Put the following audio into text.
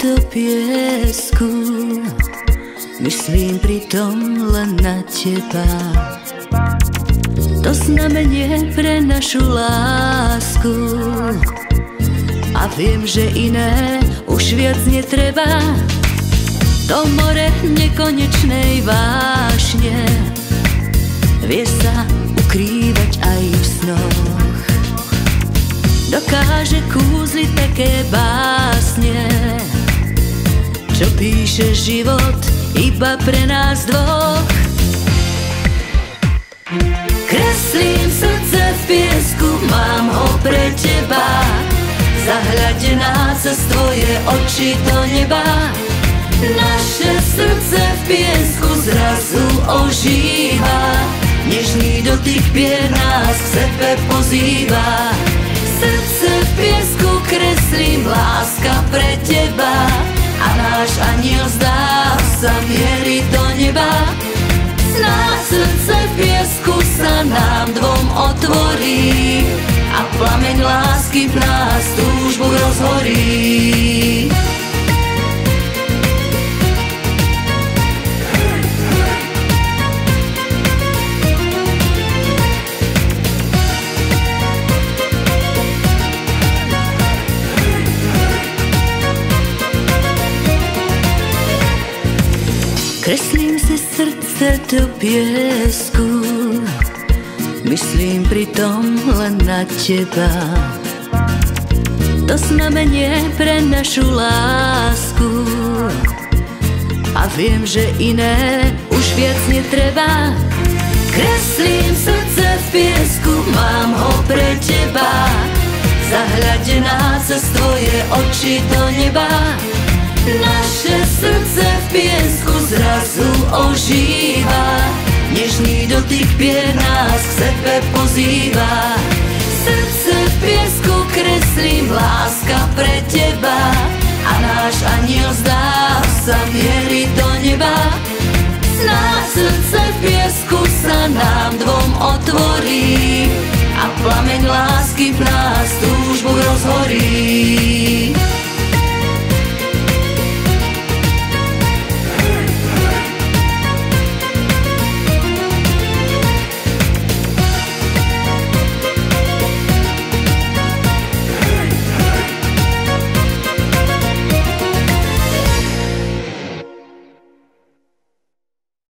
do piesku, myslím pritom len na teba. To znamenie pre našu lásku a viem, že iné už viac netreba. To more nekonečnej vášne vie sa ukrývať aj v snoch. Dokáže kúzliť také básne, čo píše život iba pre nás dvoch. Kreslím srdce v piesku, mám ho pre teba, zahľadená cez tvoje oči do neba. Naše srdce v piesku zrazu ožíva, nežný dotyk pier nás k sebe pozýva. Srdce v piesku kreslím, láska pre teba, a náš aniel zdá sa mierí do neba. Snáď srdce v piesku sa nám dvom otvorí a plameň lásky v nás túžbu rozhorí. Kreslím si srdce do piesku, myslím pritom len na teba. To znamenie pre našu lásku a viem, že iné už viac netreba. Kreslím srdce v piesku, mám ho pre teba, zahľadená cez tvoje oči do neba. Naše srdce v piesku zrazu ožíva, nežný dotyk pier nás k sebe pozýva. Srdce v piesku kreslím, láska pre teba, a náš aniel zdá sa mierí do neba. Snáď srdce v piesku sa nám dvom otvorí a plameň lásky v nás túžbu rozhorí.